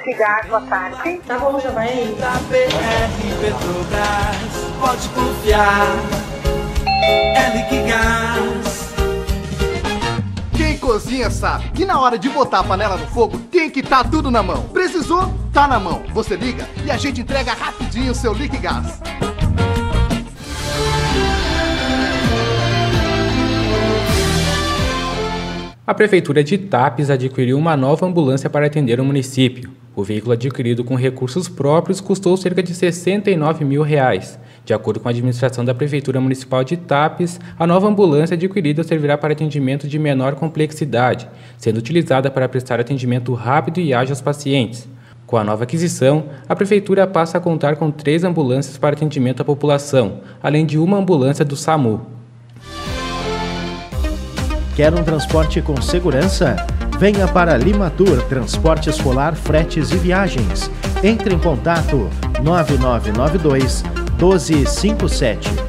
Liquigás, boa tarde. Tá bom, já vai aí. Da BR Petrobras, pode confiar, é Liquigás. Quem cozinha sabe que na hora de botar a panela no fogo tem que estar tudo na mão. Precisou? Tá na mão. Você liga e a gente entrega rapidinho o seu Liquigás. A Prefeitura de Itápis adquiriu uma nova ambulância para atender o município. O veículo adquirido com recursos próprios custou cerca de R$ 69 mil. De acordo com a administração da Prefeitura Municipal de Itápis, a nova ambulância adquirida servirá para atendimento de menor complexidade, sendo utilizada para prestar atendimento rápido e ágil aos pacientes. Com a nova aquisição, a Prefeitura passa a contar com 3 ambulâncias para atendimento à população, além de uma ambulância do SAMU. Quer um transporte com segurança? Venha para Limatur Transporte Escolar, Fretes e Viagens. Entre em contato 9992 1257.